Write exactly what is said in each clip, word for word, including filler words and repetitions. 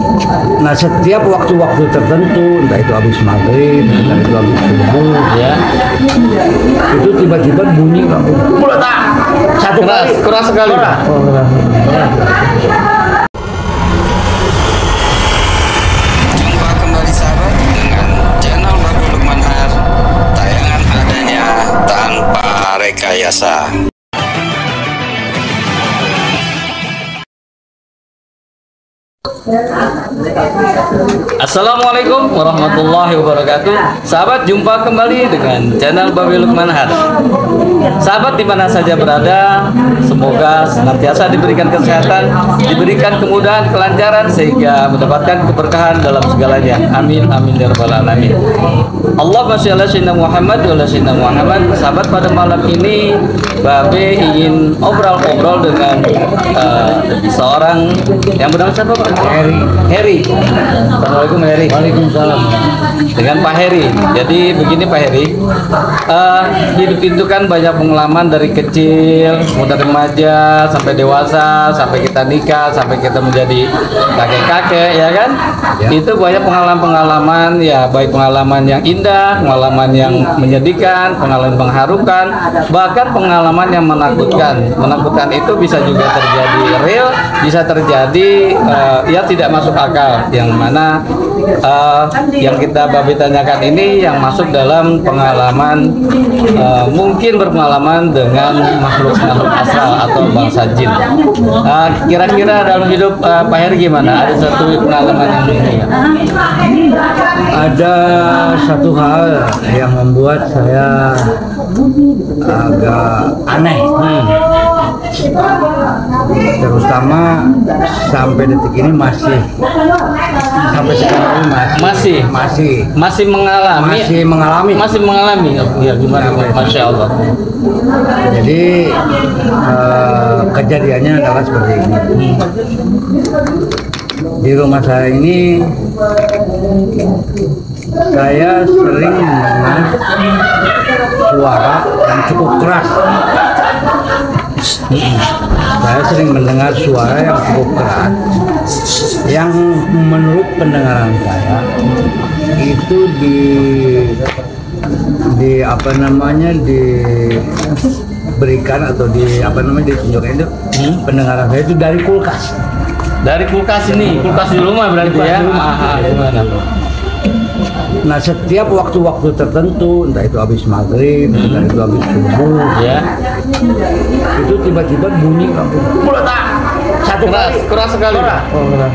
Nah setiap waktu-waktu tertentu, entah itu habis maghrib, entah itu habis subuh, ya, itu tiba-tiba bunyi meledak satu keras, kali, keras sekali. Keras. Oh, keras. Keras. Jumpa kembali sahabat dengan channel Babu Lukman Har, tayangan adanya tanpa rekayasa. Assalamualaikum warahmatullahi wabarakatuh. Sahabat, jumpa kembali dengan channel Babu Lukman Har. Sahabat di mana saja berada, semoga senantiasa diberikan kesehatan, diberikan kemudahan, kelancaran sehingga mendapatkan keberkahan dalam segalanya. Amin amin ya rabbal alamin. Allahumma sholli ala sayyidina Muhammad wa ala sayyidina Muhammad. Sahabat, pada malam ini Babe ingin obrol-obrol dengan uh, seorang yang bernama siapa Pak? Heri. Heri. Assalamualaikum Heri. Waalaikumsalam. Dengan Pak Heri. Jadi begini Pak Heri, uh, hidup itu kan banyak pengalaman dari kecil, muda remaja sampai dewasa, sampai kita nikah, sampai kita menjadi kakek-kakek, ya kan? Ya. Itu banyak pengalaman-pengalaman, ya baik pengalaman yang indah, pengalaman yang menyedihkan, pengalaman mengharukan, bahkan pengalaman yang menakutkan. Menakutkan itu bisa juga terjadi real, bisa terjadi uh, ya tidak masuk akal, yang mana uh, yang kita babi tanyakan ini yang masuk dalam pengalaman uh, mungkin berpengalaman dengan makhluk-makhluk astral atau bangsa jin. Uh, kira-kira dalam hidup uh, Pak Heri gimana? Ada satu pengalaman yang ini ya? Ada satu hal yang membuat saya agak aneh, Hmm. terutama sampai detik ini masih sampai sekarang ini masih Masih? masih Masih mengalami? masih mengalami. Masih mengalami? Ya gimana? Masya Allah. Jadi eh, kejadiannya adalah seperti ini. Di rumah saya ini saya sering mendengar suara yang cukup keras. Saya sering mendengar suara yang cukup keras, yang menurut pendengaran saya itu di di apa namanya diberikan atau di apa namanya ditunjukkan itu Hmm? pendengaran saya itu dari kulkas. Dari kulkas ini, kulkas di rumah berarti Kulkas ya? di rumah. Ah, gimana? Nah setiap waktu-waktu tertentu, entah itu habis maghrib, Hmm. entah itu habis subuh, Ya, itu tiba-tiba bunyi meledak satu keras, kali. keras sekali. Keras. Oh, keras.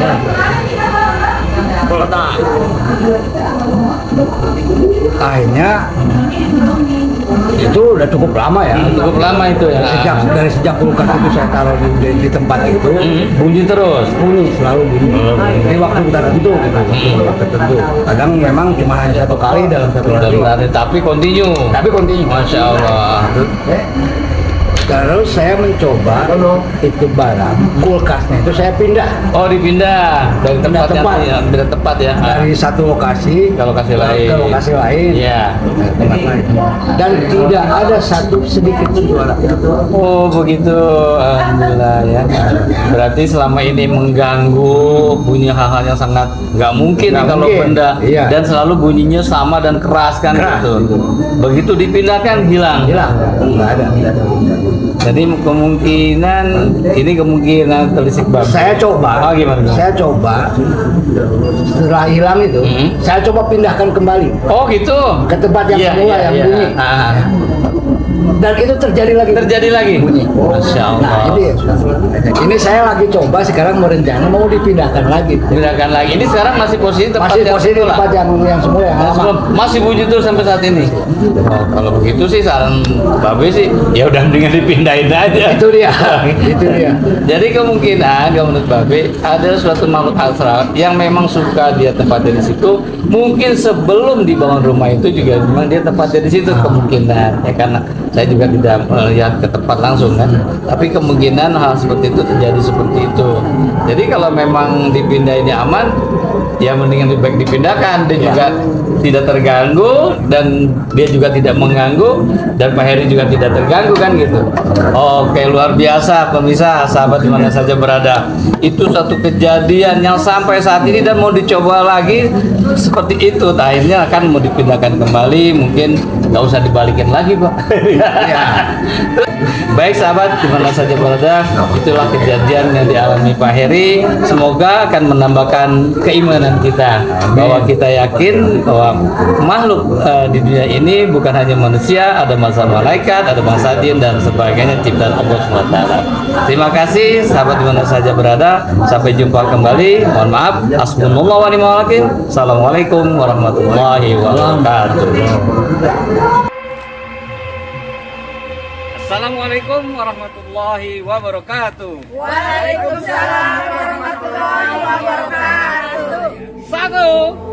Meledak. Akhirnya itu udah cukup lama ya. Cukup lama itu ya. Sejak dari sejak kulkas itu saya taruh di, di, di tempat itu, Hmm, bunyi terus. bunyi selalu bunyi. Di waktu tertentu, gitu. Waktu tertentu. Kadang memang cuma hanya satu kali dalam satu hari. Berarti, tapi continue. Tapi kontinu. Masya Allah. Terus saya mencoba itu barang kulkasnya itu saya pindah Oh, dipindah dari Pindah tempat yang tempat. ya, beda tempat ya. dari satu lokasi Ke lokasi lain. ke lokasi lain, Iya. ke tempat lain. Dan tidak ada satu sedikit suara. Oh begitu, alhamdulillah ya. Berarti selama ini mengganggu, bunyi hal-hal yang sangat nggak mungkin Nggak kalau mungkin, benda, iya. dan selalu bunyinya sama dan keras kan Keras, gitu. gitu. Begitu dipindahkan hilang. Hilang, nggak ada. Jadi kemungkinan ini kemungkinan telisik babi. Saya coba, Oh, gimana? saya coba setelah hilang itu, Hmm. saya coba pindahkan kembali Oh gitu. ke tempat yang Iya, semula iya, yang iya. bunyi. Ah, Dan itu terjadi lagi. terjadi lagi. Bunyi. Masya Allah. Nah, ini, ini saya lagi coba sekarang mau rencana mau dipindahkan lagi. Pindahkan lagi. Ini sekarang masih posisi tempat Masih yang posisi semula. tempat yang yang semula yang lama. Sebelum- masih bunyi terus sampai saat ini. Oh, kalau begitu sih saran Babe sih ya udah mendingan dipindahin aja. Itu dia, itu dia. Jadi kemungkinan kalau menurut Babe ada suatu makhluk astral yang memang suka dia tempatnya di situ. Mungkin sebelum dibangun rumah itu juga memang dia tempatnya di situ, kemungkinan ya, karena saya juga tidak melihat ke tempat langsung kan. Tapi kemungkinan hal seperti itu terjadi seperti itu. Jadi kalau memang dipindahinnya aman, ya mendingan lebih baik dipindahkan. Dan Ya. juga tidak terganggu dan dia juga tidak mengganggu dan Pak Heri juga tidak terganggu kan gitu. Oke, luar biasa pemirsa, sahabat di mana saja berada. Itu satu kejadian yang sampai saat ini dan mau dicoba lagi seperti itu. Akhirnya akan mau dipindahkan kembali, mungkin nggak usah dibalikin lagi, Pak. Baik sahabat di mana saja berada, itulah kejadian yang dialami Pak Heri. Semoga akan menambahkan keimanan kita bahwa kita yakin bahwa makhluk uh, di dunia ini bukan hanya manusia, ada bangsa malaikat, ada bangsa jin dan sebagainya ciptaan Allah subhanahu wa taala. Terima kasih sahabat di mana saja berada. Sampai jumpa kembali. Mohon maaf. Hasbunallah wa ni'mal wakil. Assalamualaikum warahmatullahi wabarakatuh. Assalamualaikum warahmatullahi wabarakatuh. Waalaikumsalam warahmatullahi wabarakatuh. Satu.